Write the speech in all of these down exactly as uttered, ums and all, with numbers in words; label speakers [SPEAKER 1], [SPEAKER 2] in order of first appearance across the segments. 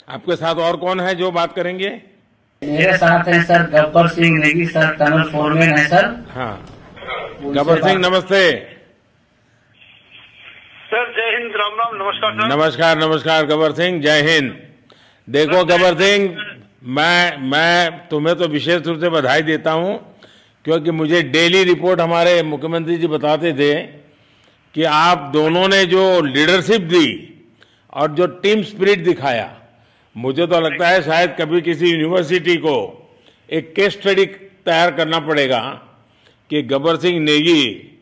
[SPEAKER 1] आपके साथ और कौन है जो बात करेंगे?
[SPEAKER 2] मेरे साथ है sir Gabbar Singh Negi sir, tunnel foreman है सर।
[SPEAKER 1] हाँ, गब्बर सिंह नमस्ते
[SPEAKER 3] सर। जय हिंद, राम राम, नमस्कार सर।
[SPEAKER 1] नमस्कार नमस्कार गब्बर सिंह, जय हिंद। देखो गब्बर सिंह, मैं मैं तुम्हें तो विशेष रूप से बधाई देता हूं, क्योंकि मुझे डेली रिपोर्ट हमारे मुख्यमंत्री जी बताते थे कि आप दोनों ने जो लीडरशिप दी और जो टीम स्पिरिट दिखाया, मुझे तो लगता है शायद कभी किसी यूनिवर्सिटी को एक केस स्टडी तैयार करना पड़ेगा कि गब्बर सिंह नेगी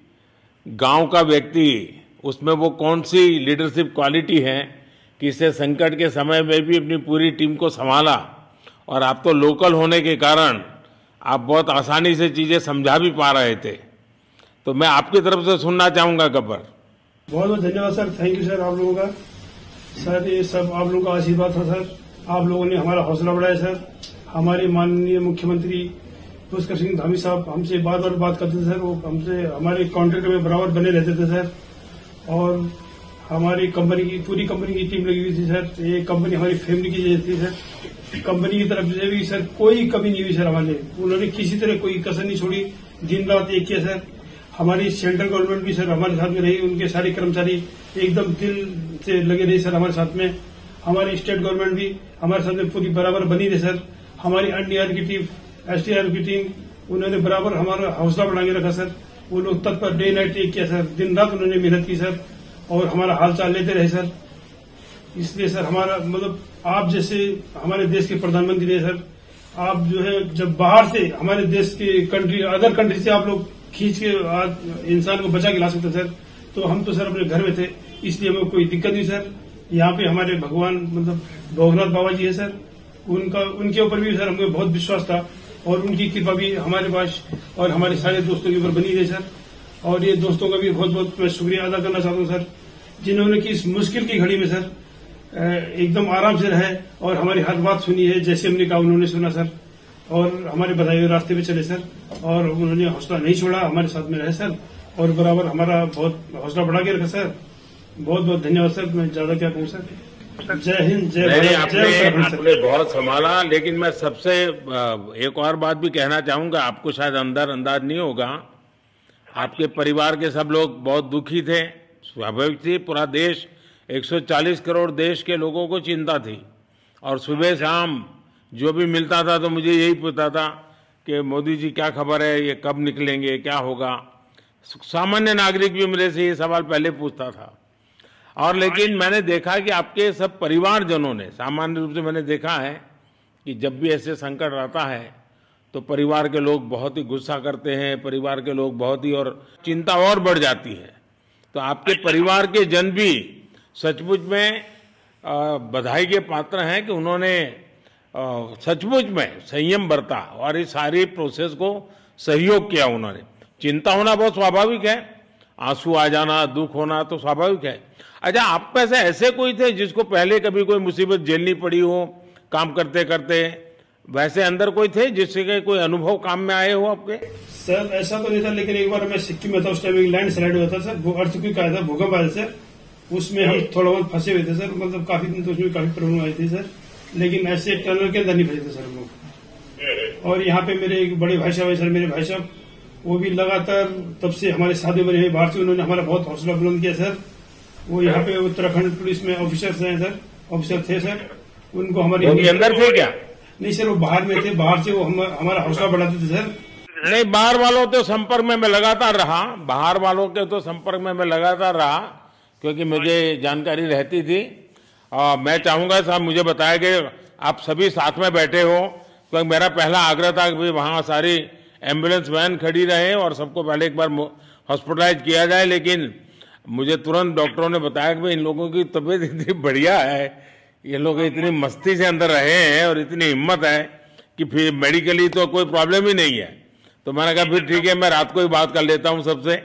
[SPEAKER 1] गांव का व्यक्ति, उसमें वो कौन सी लीडरशिप क्वालिटी है कि इससे संकट के समय में भी अपनी पूरी टीम को संभाला। और आप तो लोकल होने के कारण आप बहुत आसानी से चीजें समझा भी पा रहे थे, तो मैं आपकी तरफ से सुनना चाहूंगा गब्बर।
[SPEAKER 4] बहुत बहुत धन्यवाद सर, थैंक यू सर आप लोगों का। सर ये सब आप लोगों का आशीर्वाद था सर, आप लोगों ने हमारा हौसला बढ़ाया सर। हमारे माननीय मुख्यमंत्री पुष्कर सिंह धामी साहब हमसे बात और बात करते थे सर, वो हमसे हमारे कॉन्ट्रैक्ट में बराबर बने रहते थे सर। और हमारी कंपनी की पूरी कंपनी की टीम लगी हुई थी सर, ये कंपनी हमारी फैमिली की जैसी थी सर। कंपनी की तरफ से भी सर कोई कमी नहीं हुई सर हमारे, उन्होंने किसी तरह कोई कसर नहीं छोड़ी, दिन रात एक किया सर। हमारी सेंट्रल गवर्नमेंट भी सर हमारे साथ में रही, उनके सारे कर्मचारी एकदम दिल से लगे रहे सर हमारे साथ में। हमारी स्टेट गवर्नमेंट भी हमारे साथ में पूरी बराबर बनी रही सर। हमारी एनडीआर की टीम, एसडीआर की टीम, उन्होंने बराबर हमारा हौसला बढ़ा के रखा सर। वो लोग तत्पर डे नाइट एक किया सर, दिन रात उन्होंने मेहनत की सर और हमारा हालचाल लेते रहे सर। इसलिए सर हमारा मतलब आप जैसे हमारे देश के प्रधानमंत्री रहे सर, आप जो है जब बाहर से हमारे देश के कंट्री अदर कंट्री से आप लोग खींच के इंसान को बचा के ला सकते सर, तो हम तो सर अपने घर में थे, इसलिए हमें कोई दिक्कत नहीं सर। यहाँ पे हमारे भगवान मतलब भोगनाथ बाबा जी है सर, उनका उनके ऊपर भी सर हमें बहुत विश्वास था और उनकी कृपा भी हमारे पास और हमारे सारे दोस्तों के ऊपर बनी रही सर। और ये दोस्तों का भी बहुत बहुत मैं शुक्रिया अदा करना चाहता हूँ सर, जिन्होंने कि इस मुश्किल की घड़ी में सर एकदम आराम से रहे और हमारी हर बात सुनी है, जैसे हमने कहा उन्होंने सुना सर और हमारे बताए हुए रास्ते पे चले सर। और उन्होंने हौसला नहीं छोड़ा, हमारे साथ में रहे सर और बराबर हमारा बहुत हौसला बढ़ा के रखा सर। बहुत बहुत धन्यवाद सर, मैं ज्यादा क्या कहूँ सर। जय हिंद, जय भारत,
[SPEAKER 1] आपने, आपने बहुत संभाला, लेकिन मैं सबसे एक और बात भी कहना चाहूंगा, आपको शायद अंदर अंदाज नहीं होगा, आपके परिवार के सब लोग बहुत दुखी थे, स्वाभाविक थी। पूरा देश एक सौ चालीस करोड़ देश के लोगों को चिंता थी और सुबह शाम जो भी मिलता था तो मुझे यही पूछता था कि मोदी जी क्या खबर है, ये कब निकलेंगे, क्या होगा। सामान्य नागरिक भी मेरे से ये सवाल पहले पूछता था। और लेकिन मैंने देखा कि आपके सब परिवारजनों ने, सामान्य रूप से मैंने देखा है कि जब भी ऐसे संकट आता है तो परिवार के लोग बहुत ही गुस्सा करते हैं, परिवार के लोग बहुत ही और चिंता और बढ़ जाती है। तो आपके परिवार के जन भी सचमुच में बधाई के पात्र हैं कि उन्होंने सचमुच में संयम बरता और इस सारी प्रोसेस को सहयोग किया उन्होंने। चिंता होना बहुत स्वाभाविक है, आंसू आ जाना, दुख होना तो स्वाभाविक है। अच्छा, आप में से ऐसे कोई थे जिसको पहले कभी कोई मुसीबत झेलनी पड़ी हो काम करते करते, वैसे अंदर कोई थे जिससे कोई अनुभव काम में आए हो आपके?
[SPEAKER 4] सर ऐसा तो नहीं था, लेकिन एक बार मैं सिक्किम में था, उस टाइम एक लैंड स्लाइड हुआ था सर, अर्थक्वेक आया था, भूकंप आया सर, उसमें हम थोड़ा बहुत फंसे हुए थे सर, मतलब काफी दिन तो उसमें काफी प्रॉब्लम आई थी सर, लेकिन ऐसे टनल के अंदर नहीं फंसे थे सर हम लोग। और यहाँ पे मेरे एक बड़े भाई साहब है सर, मेरे भाई साहब वो भी लगातार तब से हमारे साथ में बने बाहर से, उन्होंने हमारा बहुत हौसला बुलंद किया सर। वो यहाँ पे उत्तराखंड पुलिस में ऑफिसर्स हैं सर, ऑफिसर थे सर, उनको हमारे
[SPEAKER 1] अंदर थे क्या?
[SPEAKER 4] नहीं सर, वो बाहर में थे, बाहर से वो हम, हमारा हौसला बढ़ाते थे सर।
[SPEAKER 1] नहीं, बाहर वालों के संपर्क में मैं लगातार रहा, बाहर वालों के तो संपर्क में मैं लगातार रहा, क्योंकि मुझे जानकारी रहती थी। और मैं चाहूंगा साहब, मुझे बताया कि आप सभी साथ में बैठे हो, क्योंकि मेरा पहला आग्रह था कि वहाँ सारी एम्बुलेंस वैन खड़ी रहे और सबको पहले एक बार हॉस्पिटलाइज किया जाए। लेकिन मुझे तुरंत डॉक्टरों ने बताया कि भाई इन लोगों की तबीयत इतनी बढ़िया है, ये लोग इतनी मस्ती से अंदर रहे हैं और इतनी हिम्मत है कि फिर मेडिकली तो कोई प्रॉब्लम ही नहीं है। तो मैंने कहा फिर ठीक है, मैं रात को ही बात कर लेता हूँ सबसे।